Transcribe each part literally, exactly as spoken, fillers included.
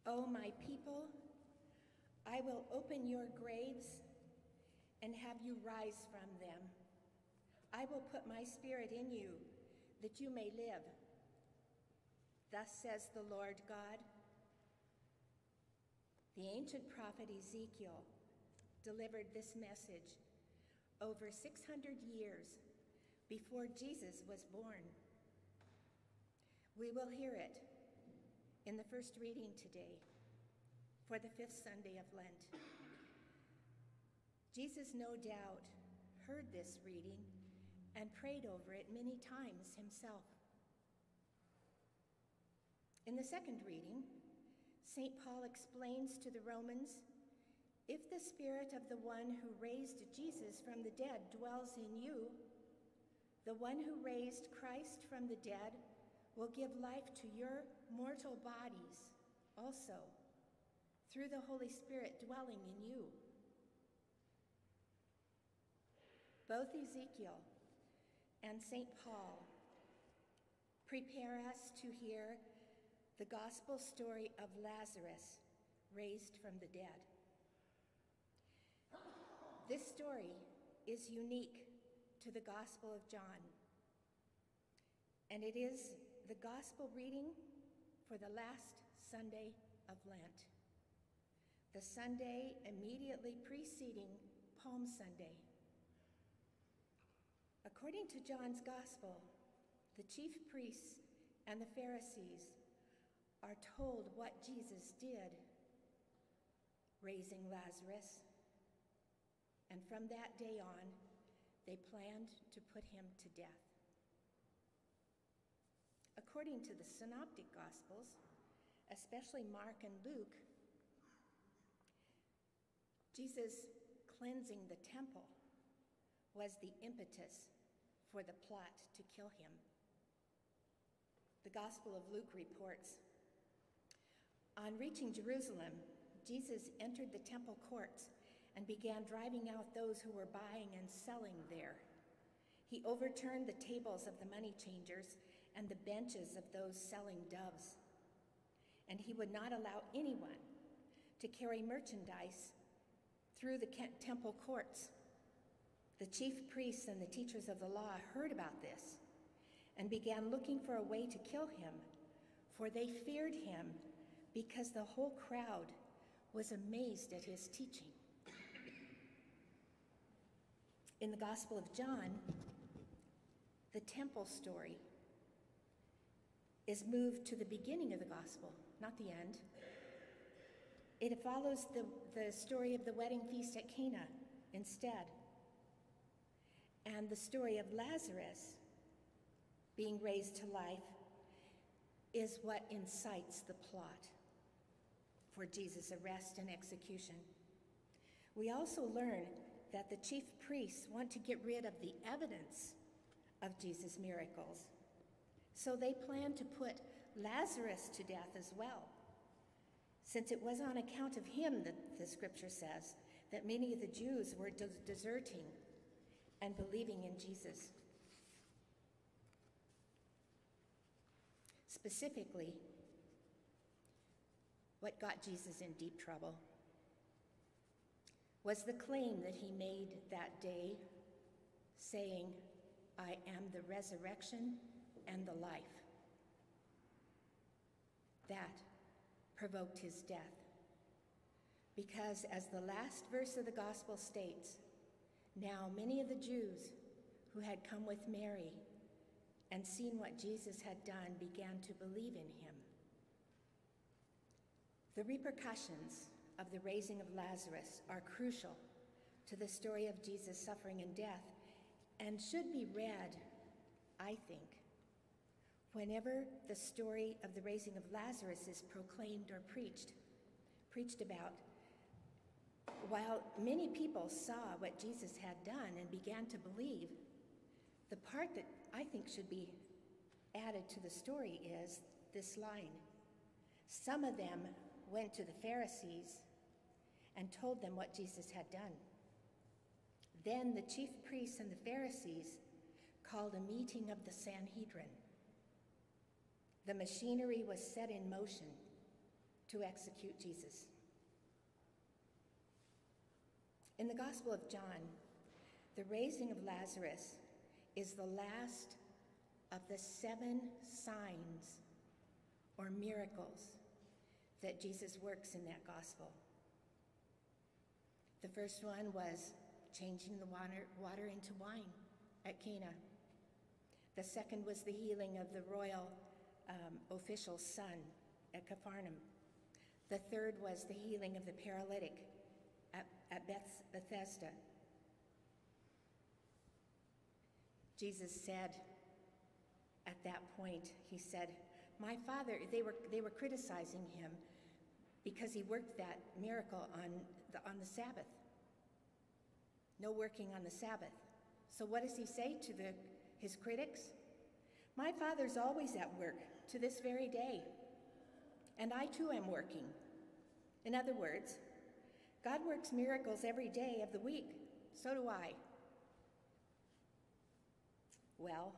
O my people, I will open your graves and have you rise from them. I will put my spirit in you, that you may live. Thus says the Lord God. The ancient prophet Ezekiel delivered this message over six hundred years before Jesus was born. We will hear it in the first reading today for the fifth Sunday of Lent. Jesus no doubt heard this reading and prayed over it many times himself. In the second reading, Saint Paul explains to the Romans, if the spirit of the one who raised Jesus from the dead dwells in you, the one who raised Christ from the dead will give life to your mortal bodies also, through the Holy Spirit dwelling in you. Both Ezekiel and Saint Paul prepare us to hear the gospel story of Lazarus raised from the dead. This story is unique to the Gospel of John, and it is the gospel reading for the last Sunday of Lent, the Sunday immediately preceding Palm Sunday. According to John's gospel, the chief priests and the Pharisees are told what Jesus did, raising Lazarus, and from that day on, they planned to put him to death. According to the Synoptic Gospels, especially Mark and Luke, Jesus cleansing the temple was the impetus for the plot to kill him. The Gospel of Luke reports, on reaching Jerusalem, Jesus entered the temple courts and began driving out those who were buying and selling there. He overturned the tables of the money changers and the benches of those selling doves. And he would not allow anyone to carry merchandise through the temple courts. The chief priests and the teachers of the law heard about this and began looking for a way to kill him, for they feared him because the whole crowd was amazed at his teaching. In the Gospel of John, the temple story is moved to the beginning of the gospel, not the end. It follows the, the story of the wedding feast at Cana instead. And the story of Lazarus being raised to life is what incites the plot for Jesus' arrest and execution. We also learn that the chief priests want to get rid of the evidence of Jesus' miracles. So they plan to put Lazarus to death as well, since it was on account of him that the scripture says that many of the Jews were de- deserting and believing in Jesus. Specifically, what got Jesus in deep trouble was the claim that he made that day, saying, I am the resurrection and the life. That provoked his death, because as the last verse of the gospel states, now many of the Jews who had come with Mary and seen what Jesus had done began to believe in him. The repercussions of the raising of Lazarus are crucial to the story of Jesus' suffering and death, and should be read, I think, whenever the story of the raising of Lazarus is proclaimed or preached, preached about. While many people saw what Jesus had done and began to believe, the part that I think should be added to the story is this line. Some of them went to the Pharisees and told them what Jesus had done. Then the chief priests and the Pharisees called a meeting of the Sanhedrin. The machinery was set in motion to execute Jesus. In the Gospel of John, the raising of Lazarus is the last of the seven signs or miracles that Jesus works in that gospel. The first one was changing the water, water into wine at Cana. The second was the healing of the royal um, official's son at Capharnaum. The third was the healing of the paralytic at, at Beth, Bethesda. Jesus said at that point, he said, my Father, they were, they were criticizing him because he worked that miracle on the, on the Sabbath. No working on the Sabbath. So what does he say to the, his critics? My Father's always at work to this very day, and I too am working. In other words, God works miracles every day of the week. So do I. Well,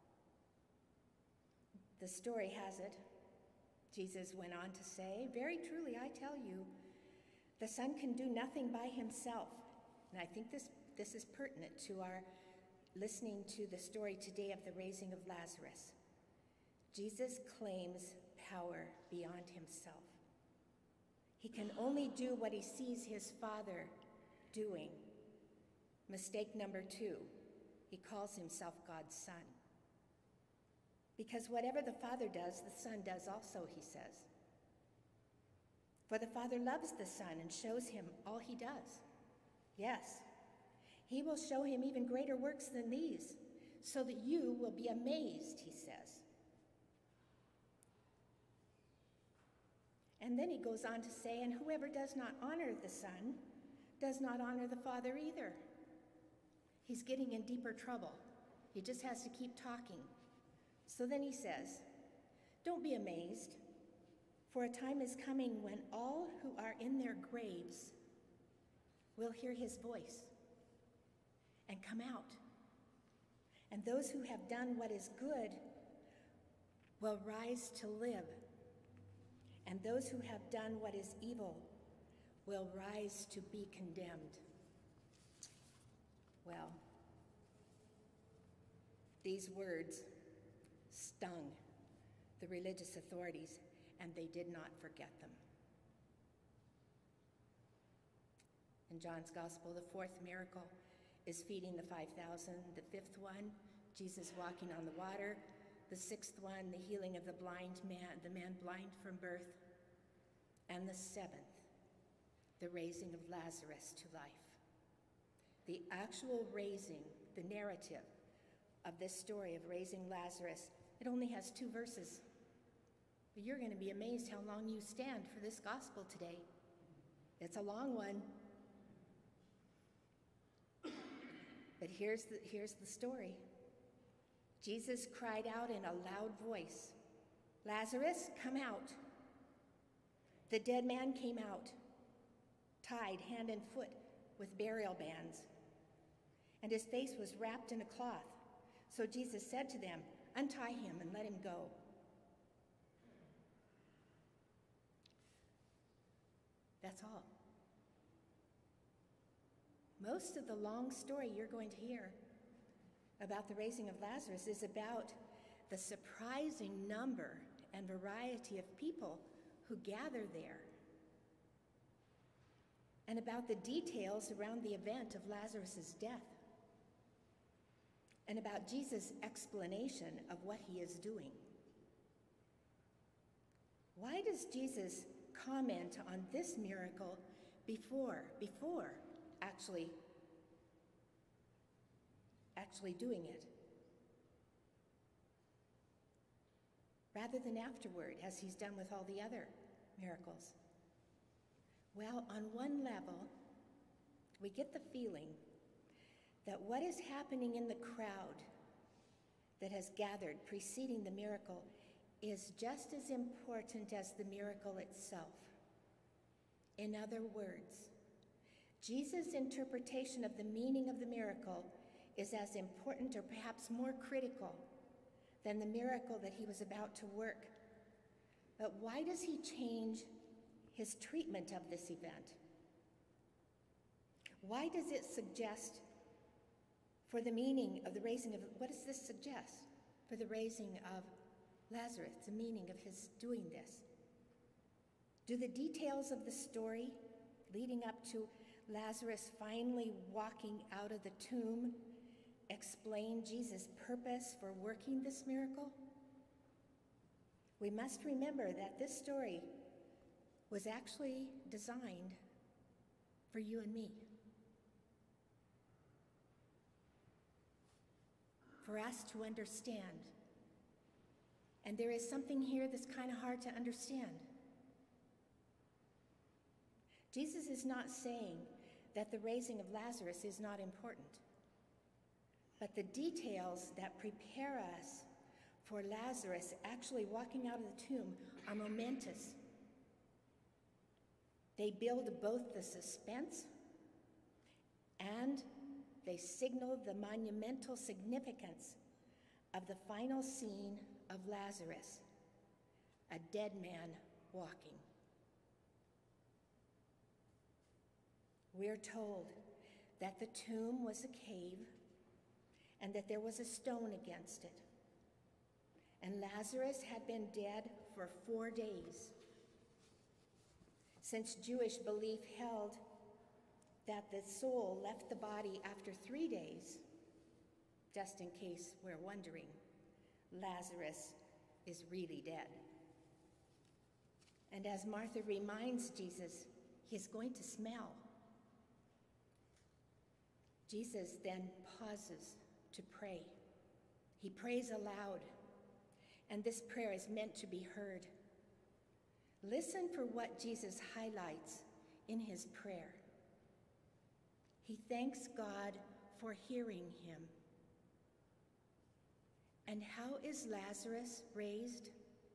the story has it, Jesus went on to say, very truly I tell you, the Son can do nothing by himself. And I think this, this is pertinent to our listening to the story today of the raising of Lazarus. Jesus claims power beyond himself. He can only do what he sees his Father doing. Mistake number two, he calls himself God's Son. Because whatever the Father does, the Son does also, he says. For the Father loves the Son and shows him all he does. Yes, he will show him even greater works than these, so that you will be amazed, he says. And then he goes on to say, and whoever does not honor the Son does not honor the Father either. He's getting in deeper trouble. He just has to keep talking. So then he says, don't be amazed, for a time is coming when all who are in their graves will hear his voice and come out. And those who have done what is good will rise to live. And those who have done what is evil will rise to be condemned. Well, these words stung the religious authorities, and they did not forget them. In John's Gospel, the fourth miracle is feeding the five thousand. The fifth one, Jesus walking on the water. The sixth one, the healing of the blind man, the man blind from birth. And the seventh, the raising of Lazarus to life. The actual raising, the narrative of this story of raising Lazarus, it only has two verses. But you're going to be amazed how long you stand for this gospel today. It's a long one. But here's the, here's the story. Jesus cried out in a loud voice, Lazarus, come out. The dead man came out, tied hand and foot with burial bands, and his face was wrapped in a cloth. So Jesus said to them, untie him and let him go. That's all. Most of the long story you're going to hear about the raising of Lazarus is about the surprising number and variety of people who gather there, and about the details around the event of Lazarus' death, and about Jesus' explanation of what he is doing. Why does Jesus comment on this miracle before, before actually, actually doing it, rather than afterward, as he's done with all the other miracles? Well, on one level, we get the feeling that what is happening in the crowd that has gathered preceding the miracle is just as important as the miracle itself. In other words, Jesus' interpretation of the meaning of the miracle is as important or perhaps more critical than the miracle that he was about to work. But why does he change his treatment of this event. Why does it suggest for the meaning of the raising of, what does this suggest for the raising of Lazarus, the meaning of his doing this? Do the details of the story leading up to Lazarus finally walking out of the tomb explain Jesus' purpose for working this miracle? We must remember that this story was actually designed for you and me. For us to understand. And there is something here that's kind of hard to understand. Jesus is not saying that the raising of Lazarus is not important, but the details that prepare us for Lazarus actually walking out of the tomb are momentous. They build both the suspense and they signal the monumental significance of the final scene of Lazarus, a dead man walking. We're told that the tomb was a cave and that there was a stone against it. And Lazarus had been dead for four days. Since Jewish belief held that the soul left the body after three days, just in case we're wondering, Lazarus is really dead. And as Martha reminds Jesus, he's going to smell. Jesus then pauses to pray. He prays aloud, and this prayer is meant to be heard. Listen for what Jesus highlights in his prayer. He thanks God for hearing him. And how is Lazarus raised?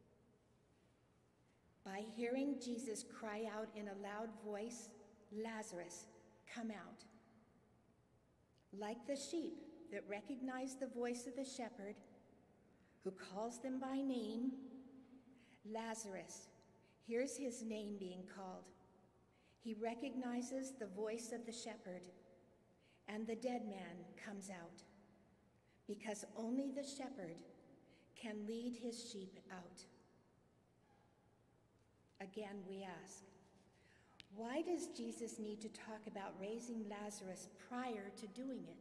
By hearing Jesus cry out in a loud voice, "Lazarus, come out." Like the sheep that recognize the voice of the shepherd who calls them by name, Lazarus hears his name being called. He recognizes the voice of the shepherd, and the dead man comes out, because only the shepherd can lead his sheep out. Again, we ask, why does Jesus need to talk about raising Lazarus prior to doing it?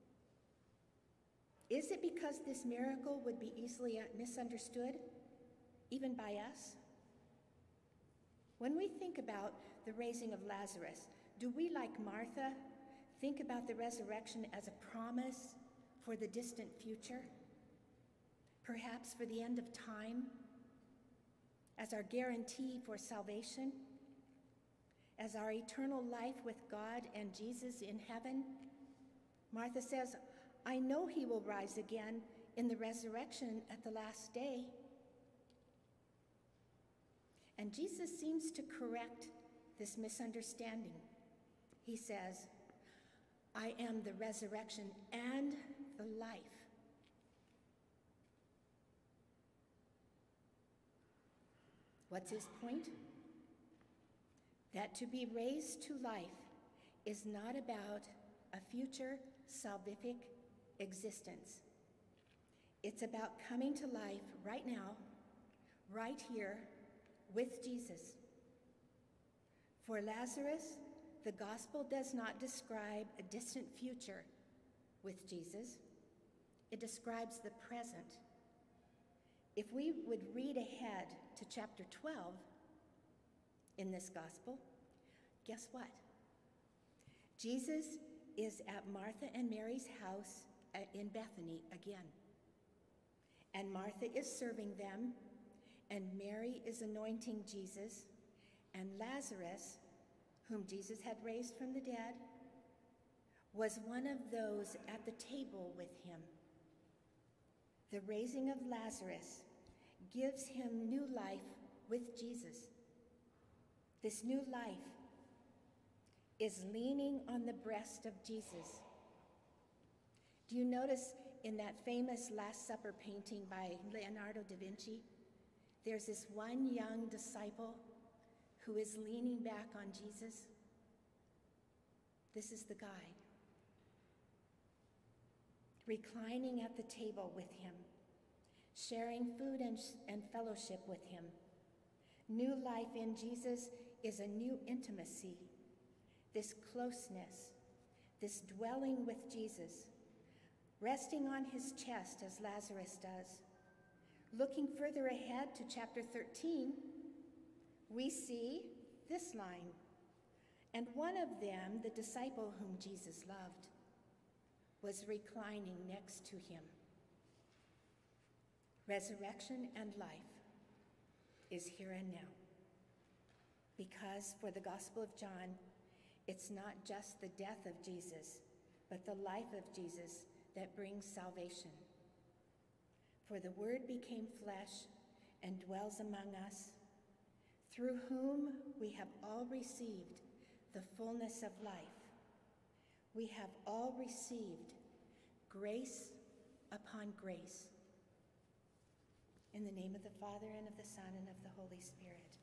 Is it because this miracle would be easily misunderstood, even by us? When we think about the raising of Lazarus, do we, like Martha, think about the resurrection as a promise for the distant future? Perhaps for the end of time? As our guarantee for salvation? As our eternal life with God and Jesus in heaven? Martha says, I know he will rise again in the resurrection at the last day. And Jesus seems to correct this misunderstanding. He says, I am the resurrection and the life. What's his point? That to be raised to life is not about a future salvific existence. It's about coming to life right now, right here, with Jesus. For Lazarus, the gospel does not describe a distant future with Jesus. It describes the present. If we would read ahead to chapter twelve in this gospel, guess what? Jesus is at Martha and Mary's house in Bethany again. And Martha is serving them, and Mary is anointing Jesus, and Lazarus, whom Jesus had raised from the dead, was one of those at the table with him. The raising of Lazarus gives him new life with Jesus. This new life is leaning on the breast of Jesus. Do you notice in that famous Last Supper painting by Leonardo da Vinci, there's this one young disciple who is leaning back on Jesus, this is the guide. Reclining at the table with him, sharing food and, and fellowship with him. New life in Jesus is a new intimacy, this closeness, this dwelling with Jesus, resting on his chest as Lazarus does. Looking further ahead to chapter thirteen, we see this line, and one of them, the disciple whom Jesus loved, was reclining next to him. Resurrection and life is here and now. Because for the Gospel of John, it's not just the death of Jesus, but the life of Jesus that brings salvation. For the Word became flesh and dwells among us, through whom we have all received the fullness of life. We have all received grace upon grace. In the name of the Father, and of the Son, and of the Holy Spirit.